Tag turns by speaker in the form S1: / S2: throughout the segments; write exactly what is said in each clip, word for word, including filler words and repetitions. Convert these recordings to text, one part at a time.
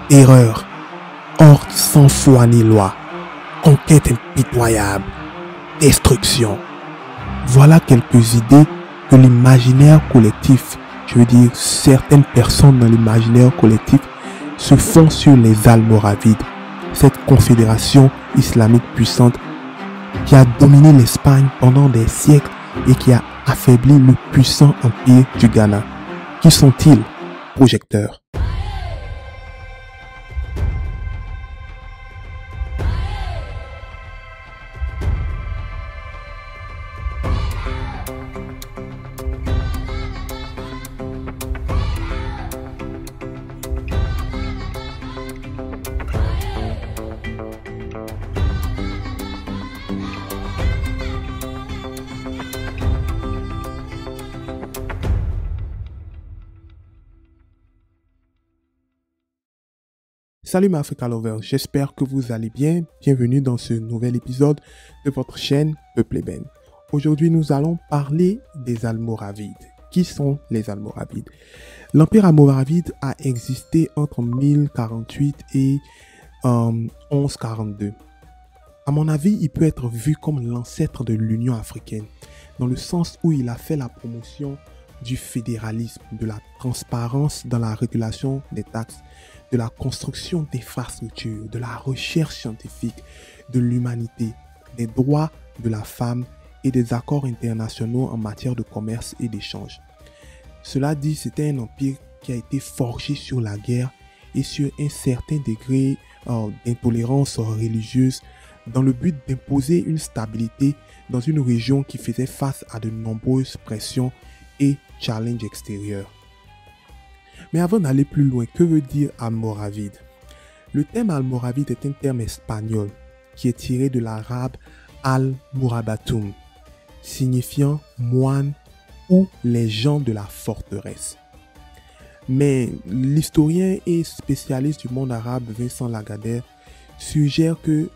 S1: terreur, horde sans foi ni loi, conquête impitoyable, destruction. Voilà quelques idées que l'imaginaire collectif, je veux dire certaines personnes dans l'imaginaire collectif, se font sur les Almoravides, cette confédération islamique puissante qui a dominé l'Espagne pendant des siècles et qui a affaibli le puissant empire du Ghana. Qui sont-ils? Projecteurs. Salut mes Africa Lovers, j'espère que vous allez bien. Bienvenue dans ce nouvel épisode de votre chaîne Peuple Ébène. Aujourd'hui, nous allons parler des Almoravides. Qui sont les Almoravides? L'Empire almoravide a existé entre mille quarante-huit et euh, onze quarante-deux. À mon avis, il peut être vu comme l'ancêtre de l'Union africaine, dans le sens où il a fait la promotion du fédéralisme, de la transparence dans la régulation des taxes, de la construction d'infrastructures, de la recherche scientifique, de l'humanité, des droits de la femme et des accords internationaux en matière de commerce et d'échange. Cela dit, c'était un empire qui a été forgé sur la guerre et sur un certain degré euh, d'intolérance religieuse dans le but d'imposer une stabilité dans une région qui faisait face à de nombreuses pressions et challenges extérieurs. Mais avant d'aller plus loin, que veut dire Almoravide? Le terme Almoravide est un terme espagnol qui est tiré de l'arabe Al-Murabatum, signifiant moine ou les gens de la forteresse. Mais l'historien et spécialiste du monde arabe Vincent Lagardère suggère que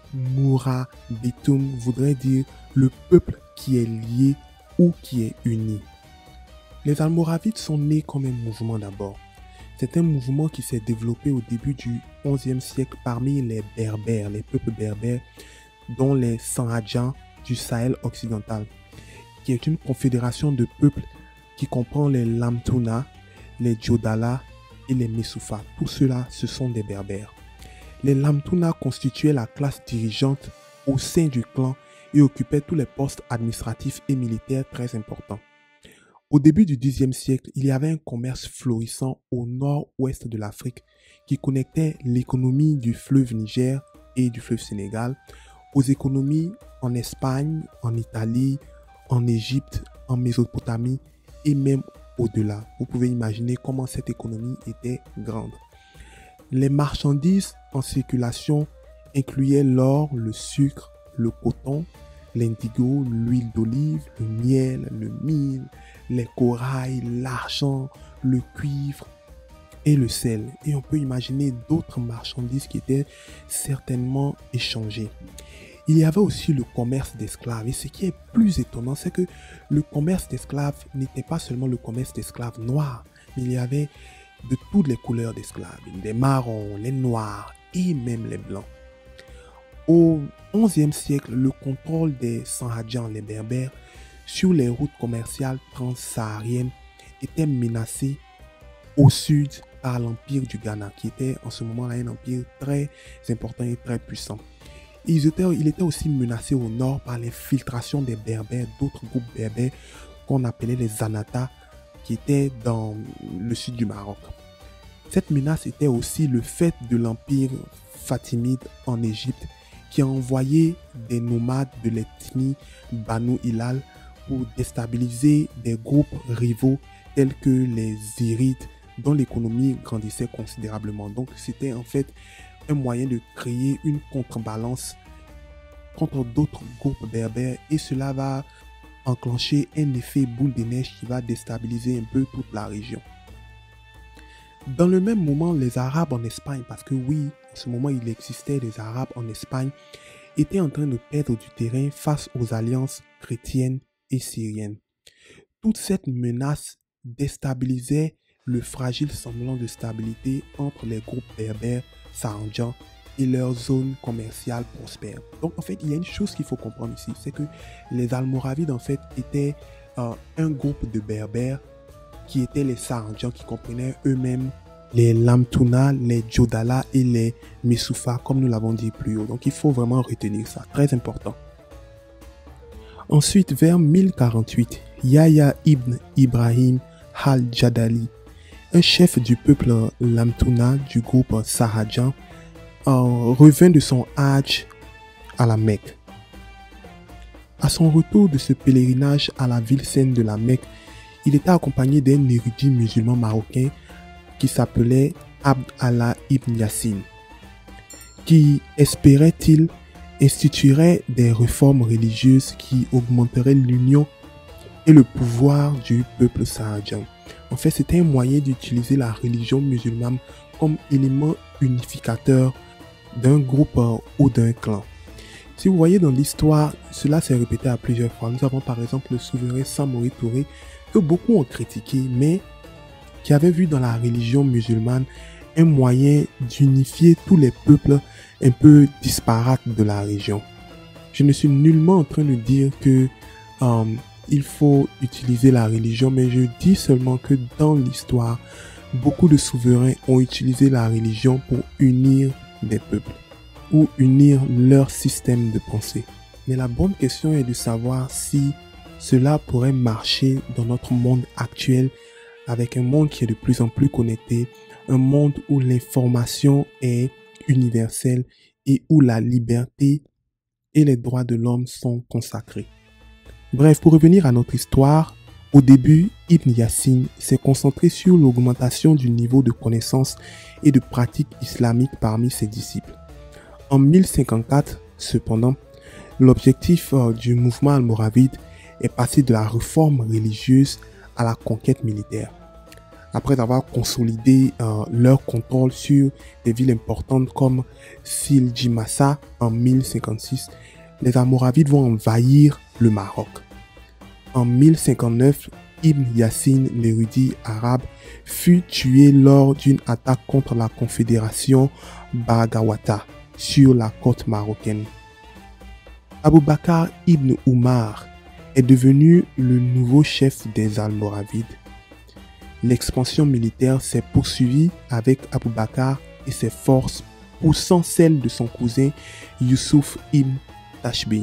S1: Murabitum voudrait dire le peuple qui est lié ou qui est uni. Les Almoravides sont nés comme un mouvement d'abord. C'est un mouvement qui s'est développé au début du onzième siècle parmi les Berbères, les peuples berbères, dont les Sanhadjans du Sahel occidental, qui est une confédération de peuples qui comprend les Lamtuna, les Djodala et les Messoufa. Tous ceux-là, ce sont des Berbères. Les Lamtuna constituaient la classe dirigeante au sein du clan et occupaient tous les postes administratifs et militaires très importants. Au début du dixième siècle, il y avait un commerce florissant au nord-ouest de l'Afrique qui connectait l'économie du fleuve Niger et du fleuve Sénégal aux économies en Espagne, en Italie, en Égypte, en Mésopotamie et même au-delà. Vous pouvez imaginer comment cette économie était grande. Les marchandises en circulation incluaient l'or, le sucre, le coton, l'indigo, l'huile d'olive, le miel, le mil, les corails, l'argent, le cuivre et le sel. Et on peut imaginer d'autres marchandises qui étaient certainement échangées. Il y avait aussi le commerce d'esclaves. Et ce qui est plus étonnant, c'est que le commerce d'esclaves n'était pas seulement le commerce d'esclaves noirs, mais il y avait de toutes les couleurs d'esclaves, les marrons, les noirs et même les blancs. Au onzième siècle, le contrôle des Sanhadjans, les Berbères, sur les routes commerciales transsahariennes était menacé au sud par l'empire du Ghana, qui était en ce moment-là un empire très important et très puissant. Ils étaient, il était aussi menacé au nord par l'infiltration des Berbères, d'autres groupes berbères qu'on appelait les Zanata, qui étaient dans le sud du Maroc. Cette menace était aussi le fait de l'empire fatimide en Égypte, qui a envoyé des nomades de l'ethnie Banu Hilal pour déstabiliser des groupes rivaux tels que les Zirides, dont l'économie grandissait considérablement. Donc c'était en fait un moyen de créer une contrebalance contre d'autres groupes berbères et cela va enclencher un effet boule de neige qui va déstabiliser un peu toute la région. Dans le même moment, les Arabes en Espagne, parce que oui, à ce moment il existait des Arabes en Espagne, étaient en train de perdre du terrain face aux alliances chrétiennes et syriennes. Toute cette menace déstabilisait le fragile semblant de stabilité entre les groupes berbères saranjans et leur zone commerciale prospère. Donc en fait, il y a une chose qu'il faut comprendre ici, c'est que les Almoravides en fait étaient euh, un groupe de berbères qui étaient les saranjans, qui comprenaient eux-mêmes les Lamtuna, les Jodala et les Mesoufa, comme nous l'avons dit plus haut. Donc il faut vraiment retenir ça, très important. Ensuite, vers mille quarante-huit, Yahya ibn Ibrahim al-Jadali, un chef du peuple Lamtuna du groupe Sahajan, euh, revint de son hajj à la Mecque. À son retour de ce pèlerinage à la ville sainte de la Mecque, il était accompagné d'un érudit musulman marocain qui s'appelait Abd Allah ibn Yassin, qui, espérait-il, instituerait des réformes religieuses qui augmenteraient l'union et le pouvoir du peuple sahajan. En fait, c'était un moyen d'utiliser la religion musulmane comme élément unificateur d'un groupe ou d'un clan. Si vous voyez dans l'histoire, cela s'est répété à plusieurs fois. Nous avons par exemple le souverain Samori Touré, que beaucoup ont critiqué, mais qui avait vu dans la religion musulmane un moyen d'unifier tous les peuples un peu disparates de la région. Je ne suis nullement en train de dire que euh, il faut utiliser la religion, mais je dis seulement que dans l'histoire, beaucoup de souverains ont utilisé la religion pour unir des peuples ou unir leur système de pensée. Mais la bonne question est de savoir si cela pourrait marcher dans notre monde actuel, avec un monde qui est de plus en plus connecté, un monde où l'information est universelle et où la liberté et les droits de l'homme sont consacrés. Bref, pour revenir à notre histoire, au début, Ibn Yassin s'est concentré sur l'augmentation du niveau de connaissance et de pratique islamique parmi ses disciples. En mille cinquante-quatre, cependant, l'objectif euh, du mouvement almoravide est passé de la réforme religieuse à la conquête militaire. Après avoir consolidé euh, leur contrôle sur des villes importantes comme Sildjimassa en mille cinquante-six, les Almoravides vont envahir le Maroc. En mille cinquante-neuf, Ibn Yassin, l'érudit arabe, fut tué lors d'une attaque contre la confédération Bagawata sur la côte marocaine. Abou Bakr ibn Umar est devenu le nouveau chef des Almoravides. L'expansion militaire s'est poursuivie avec Abou Bakr et ses forces poussant celles de son cousin Youssouf ibn Tashbin,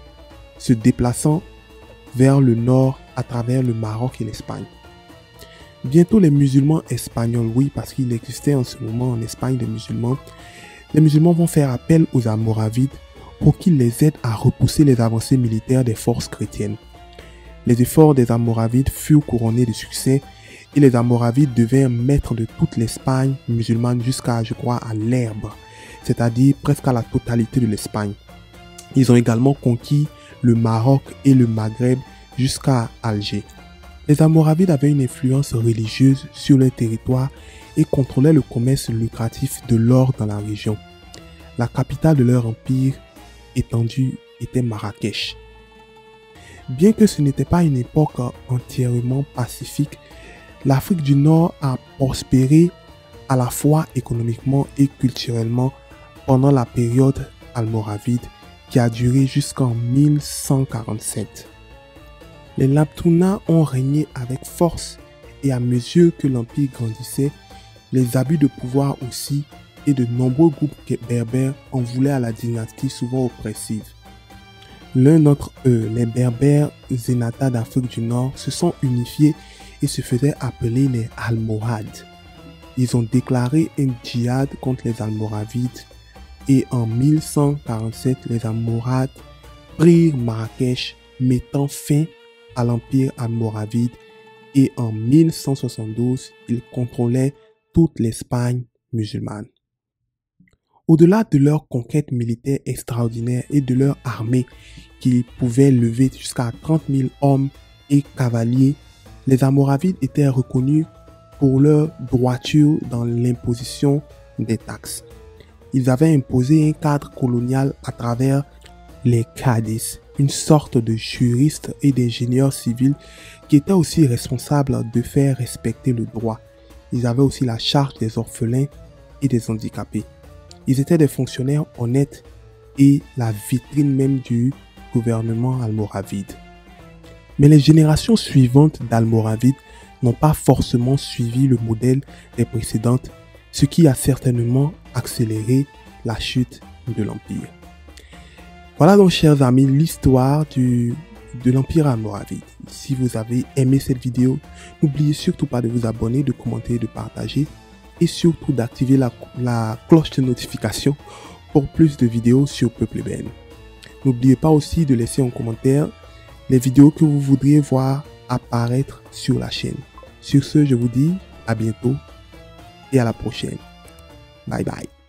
S1: se déplaçant vers le nord à travers le Maroc et l'Espagne. Bientôt les musulmans espagnols, oui, parce qu'il existait en ce moment en Espagne des musulmans, les musulmans vont faire appel aux Almoravides pour qu'ils les aident à repousser les avancées militaires des forces chrétiennes. Les efforts des Almoravides furent couronnés de succès et les Almoravides devinrent maîtres de toute l'Espagne musulmane jusqu'à, je crois, à l'Erbre, c'est-à-dire presque à la totalité de l'Espagne. Ils ont également conquis le Maroc et le Maghreb jusqu'à Alger. Les Almoravides avaient une influence religieuse sur leur territoire et contrôlaient le commerce lucratif de l'or dans la région. La capitale de leur empire étendu était Marrakech. Bien que ce n'était pas une époque entièrement pacifique, l'Afrique du Nord a prospéré à la fois économiquement et culturellement pendant la période almoravide qui a duré jusqu'en mille cent quarante-sept. Les Lamtuna ont régné avec force et à mesure que l'empire grandissait, les abus de pouvoir aussi et de nombreux groupes berbères en voulaient à la dynastie souvent oppressive. L'un d'entre eux, les Berbères Zenata d'Afrique du Nord, se sont unifiés et se faisaient appeler les Almohades. Ils ont déclaré un djihad contre les Almoravides et en mille cent quarante-sept, les Almohades prirent Marrakech, mettant fin à l'empire almoravide et en mille cent soixante-douze, ils contrôlaient toute l'Espagne musulmane. Au-delà de leur conquête militaire extraordinaire et de leur armée qui pouvait lever jusqu'à trente mille hommes et cavaliers, les Almoravides étaient reconnus pour leur droiture dans l'imposition des taxes. Ils avaient imposé un cadre colonial à travers les cadis, une sorte de juristes et d'ingénieurs civils qui étaient aussi responsables de faire respecter le droit ils avaient aussi la charge des orphelins et des handicapés. Ils étaient des fonctionnaires honnêtes et la vitrine même du gouvernement almoravide. Mais les générations suivantes d'almoravides n'ont pas forcément suivi le modèle des précédentes, ce qui a certainement accéléré la chute de l'Empire. Voilà donc, chers amis, l'histoire du, de l'Empire almoravide. Si vous avez aimé cette vidéo, n'oubliez surtout pas de vous abonner, de commenter, de partager et surtout d'activer la, la cloche de notification pour plus de vidéos sur Peuple Ébène. N'oubliez pas aussi de laisser en commentaire les vidéos que vous voudriez voir apparaître sur la chaîne. Sur ce, je vous dis à bientôt et à la prochaine. Bye bye.